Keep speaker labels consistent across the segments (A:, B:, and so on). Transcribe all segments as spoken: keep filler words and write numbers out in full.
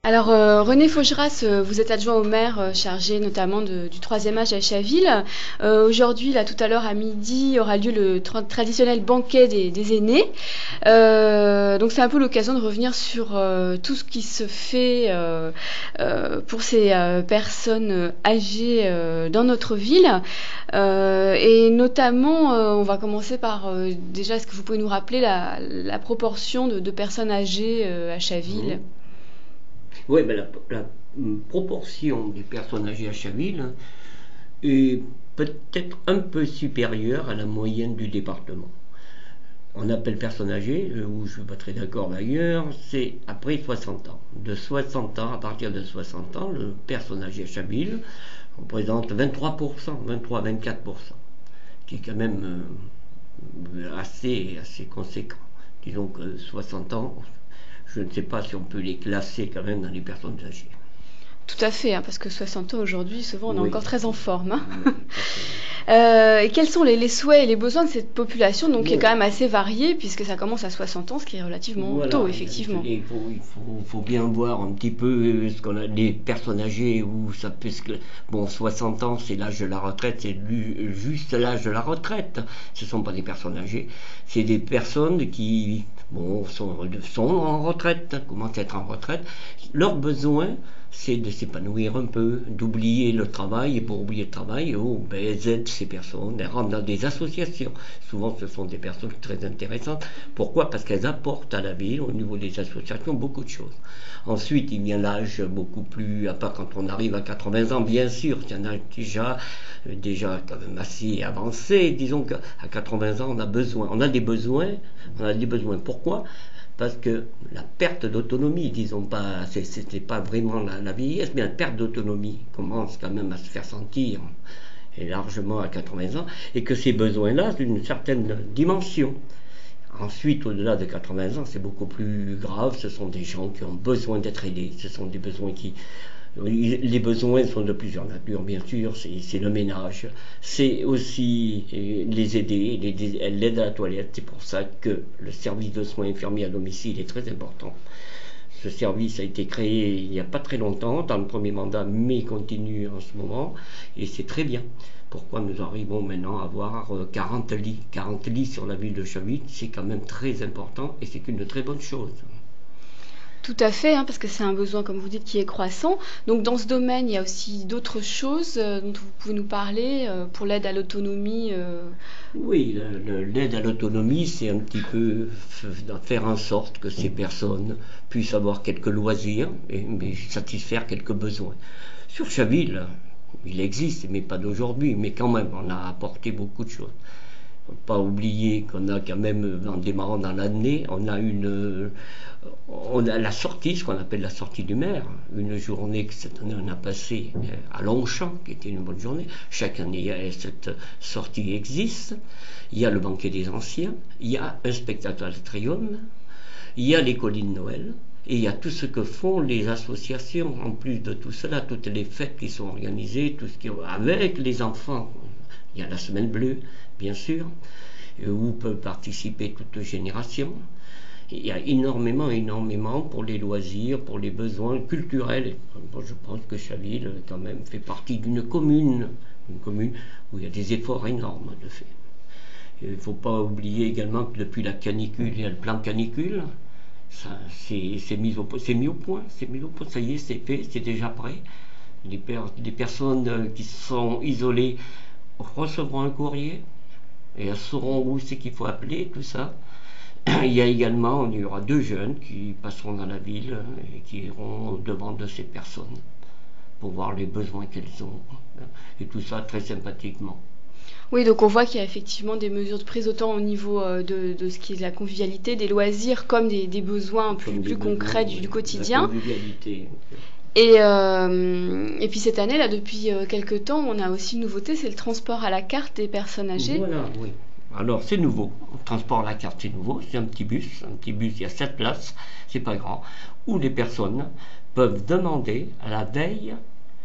A: Alors euh, René Faugeras, euh, vous êtes adjoint au maire euh, chargé notamment de- du troisième âge à Chaville. Euh, aujourd'hui, là tout à l'heure à midi, aura lieu le tra- traditionnel banquet des, des aînés. Euh, donc c'est un peu l'occasion de revenir sur euh, tout ce qui se fait euh, euh, pour ces euh, personnes âgées euh, dans notre ville. Euh, et notamment, euh, on va commencer par euh, déjà, est-ce que vous pouvez nous rappeler la, la proportion de, de personnes âgées euh, à Chaville?
B: Mhm. Oui, ben la, la, mm, proportion des personnes âgées à Chaville est peut-être un peu supérieure à la moyenne du département. On appelle personnes âgées, euh, où je ne suis pas très d'accord d'ailleurs, c'est après soixante ans. De soixante ans, à partir de soixante ans, le personne âgée à Chaville représente vingt-trois pour cent, vingt-trois à vingt-quatre pour cent, qui est quand même euh, assez, assez conséquent. Disons que soixante ans, je ne sais pas si on peut les classer quand même dans les personnes âgées.
A: Tout à fait, hein, parce que soixante ans aujourd'hui, souvent on est encore
B: Oui,
A: très en forme, hein.
B: oui, pas très en forme.
A: Euh, et quels sont les, les souhaits et les besoins de cette population, donc qui est
B: Bon,
A: quand même assez variée, puisque ça commence à soixante ans, ce qui est relativement tôt,
B: voilà, il
A: effectivement.
B: il faut, il faut, faut bien voir un petit peu ce qu'on a des personnes âgées où ça peut se... Bon, soixante ans, c'est l'âge de la retraite, c'est lu- juste l'âge de la retraite. Ce ne sont pas des personnes âgées, c'est des personnes qui, bon, sont, sont en retraite, commencent à être en retraite. Leurs besoins, c'est de s'épanouir un peu, d'oublier le travail, et pour oublier le travail, oh, ben, elles aident ces personnes, elles rentrent dans des associations. Souvent, ce sont des personnes très intéressantes. Pourquoi? Parce qu'elles apportent à la ville, au niveau des associations, beaucoup de choses. Ensuite, il y a l'âge beaucoup plus, à part quand on arrive à quatre-vingts ans, bien sûr, il y en a déjà, déjà quand même assez avancé. Disons qu'à quatre-vingts ans, on a besoin, on a des besoins, on a des besoins. Pourquoi? Parce que la perte d'autonomie, disons pas, c'était pas vraiment la, la vieillesse, mais la perte d'autonomie commence quand même à se faire sentir, et largement à quatre-vingts ans, et que ces besoins-là, d'une certaine dimension. Ensuite, au-delà de quatre-vingts ans, c'est beaucoup plus grave. Ce sont des gens qui ont besoin d'être aidés. Ce sont des besoins qui... Les besoins sont de plusieurs natures, bien sûr. C'est le ménage. C'est aussi euh, les aider, l'aide à la toilette. C'est pour ça que le service de soins infirmiers à domicile est très important. Ce service a été créé il n'y a pas très longtemps, dans le premier mandat, mais continue en ce moment, et c'est très bien. Pourquoi nous arrivons maintenant à avoir quarante lits quarante lits sur la ville de Chaville, c'est quand même très important et c'est une très bonne chose.
A: Tout à fait, hein, parce que c'est un besoin, comme vous dites, qui est croissant. Donc dans ce domaine, il y a aussi d'autres choses euh, dont vous pouvez nous parler euh, pour l'aide à l'autonomie. euh,
B: Oui, l'aide à l'autonomie, c'est un petit peu faire en sorte que ces personnes puissent avoir quelques loisirs et mais satisfaire quelques besoins. Sur Chaville, il existe, mais pas d'aujourd'hui, mais quand même, on a apporté beaucoup de choses. Faut pas oublier qu'on a quand même, en démarrant dans l'année, on a une, on a la sortie, ce qu'on appelle la sortie du maire, une journée que cette année on a passée à Longchamp, qui était une bonne journée. Chaque année, cette sortie existe. Il y a le banquet des anciens, il y a un spectacle à Trium, il y a les collines de Noël, et il y a tout ce que font les associations, en plus de tout cela, toutes les fêtes qui sont organisées, tout ce qui avec les enfants. Il y a la semaine bleue, bien sûr, où peuvent participer toutes générations. Il y a énormément, énormément pour les loisirs, pour les besoins culturels. Je pense que Chaville, quand même, fait partie d'une commune, une commune où il y a des efforts énormes de fait. Il ne faut pas oublier également que depuis la canicule, il y a le plan canicule. Ça, c'est mis, au, mis au point, c'est mis au point, ça y est, c'est fait, c'est déjà prêt. Les, per, les personnes qui sont isolées recevront un courrier et elles sauront où c'est qu'il faut appeler, tout ça. Il y a également, il y aura deux jeunes qui passeront dans la ville et qui iront au-devant de ces personnes pour voir les besoins qu'elles ont. Et tout ça très sympathiquement.
A: Oui, donc on voit qu'il y a effectivement des mesures de prise autant au niveau euh, de, de ce qui est de la convivialité, des loisirs, comme des, des besoins plus,
B: Comme des
A: plus
B: besoins,
A: concrets du,
B: oui,
A: du
B: la
A: quotidien.
B: convivialité.
A: Et, euh, et puis cette année, là, depuis euh, quelques temps, on a aussi une nouveauté, c'est le transport à la carte des personnes âgées.
B: Voilà, oui. Alors c'est nouveau. Le transport à la carte, c'est nouveau. C'est un petit bus. Un petit bus, il y a sept places. C'est pas grand. Où les personnes peuvent demander à la veille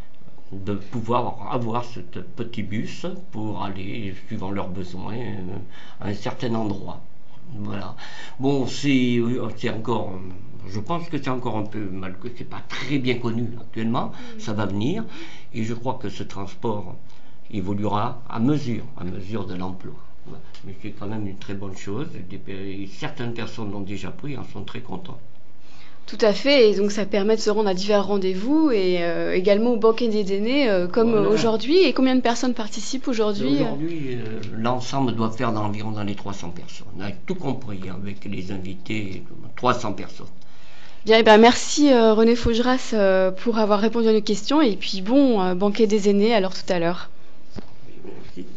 B: de pouvoir avoir ce petit bus pour aller, suivant leurs besoins, à un certain endroit. Voilà. Bon, c'est encore, Je pense que c'est encore un peu mal, que c'est pas très bien connu actuellement, ça va venir, et je crois que ce transport évoluera à mesure, à mesure de l'emploi. Mais c'est quand même une très bonne chose, et certaines personnes l'ont déjà pris et en sont très contents.
A: Tout à fait, et donc ça permet de se rendre à divers rendez-vous et euh, également au banquet des aînés euh, comme
B: Voilà.
A: Aujourd'hui. Et combien de personnes participent aujourd'hui?
B: Aujourd'hui, euh, l'ensemble doit faire dans environ dans les trois cents personnes, avec tout compris, avec les invités, trois cents personnes.
A: Bien, eh bien merci euh, René Faugeras euh, pour avoir répondu à nos questions, et puis bon, euh, banquet des aînés alors tout à l'heure.
B: Merci.